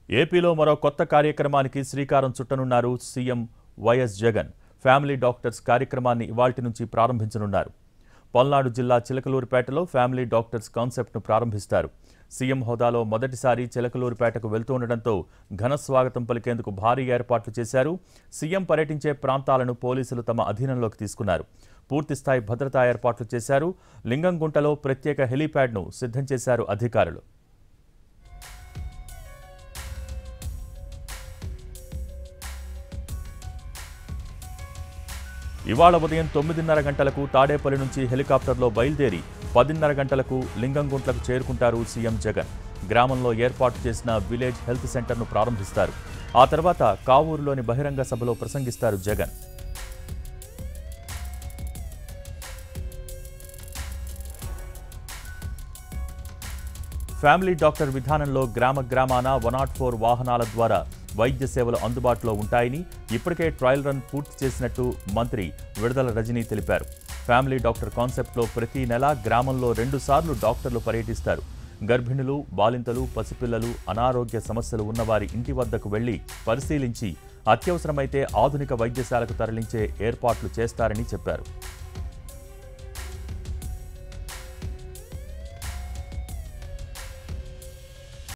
ఏపీలో మరో కొత్త కార్యక్రమానికి శ్రీకారం చుట్టనున్నారు CM YS Jagan. Family doctors కార్యక్రమాన్ని ఇవాల్టి నుంచి ప్రారంభించనున్నారు. పల్నాడు జిల్లా చిలకలూరిపేటలో ఫ్యామిలీ డాక్టర్స్ కాన్సెప్ట్ను ప్రారంభిస్తారు. సీఎం హోదాలో మొదటిసారి చిలకలూరిపేటకు వెళ్తుండటంతో ఘన స్వాగతం పలికేందుకు భారీ ఏర్పాట్లు చేశారు. సీఎం పర్యటించే ప్రాంతాలను పోలీసులు తమ అధీనంలోకి తీసుకున్నారు. పూర్తిస్థాయి భద్రతా ఏర్పాట్లు చేశారు. లింగంగుంటలో ప్రత్యేక హెలీప్యాడ్ను సిద్ధం చేశారు అధికారులు. ఇవాళ ఉదయం 9:30 గంటలకు తాడేపల్లి నుంచి హెలికాప్టర్లో బయలుదేరి 10:30 గంటలకు లింగంగుంట్లకు చేరుకుంటారు సీఎం జగన్. గ్రామంలో ఏర్పాటు చేసిన విలేజ్ హెల్త్ సెంటర్ను ప్రారంభిస్తారు. ఆ తర్వాత కావూరులోని బహిరంగ సభలో ప్రసంగిస్తారు జగన్. ఫ్యామిలీ డాక్టర్ విధానంలో గ్రామాన 104 వాహనాల ద్వారా వైద్య సేవలు అందుబాటులో ఉంటాయని ఇప్పటికే ట్రయల్ రన్ పూర్తి చేసినట్టు మంత్రి విడుదల రజనీ తెలిపారు. ఫ్యామిలీ డాక్టర్ కాన్సెప్ట్లో ప్రతి నెల గ్రామంలో 2 సార్లు డాక్టర్లు పర్యటిస్తారు. గర్భిణులు, బాలింతలు, పసిపిల్లలు, అనారోగ్య సమస్యలు ఉన్నవారి ఇంటి వద్దకు వెళ్లి పరిశీలించి అత్యవసరమైతే ఆధునిక వైద్యశాలకు తరలించే ఏర్పాట్లు చేస్తారని చెప్పారు.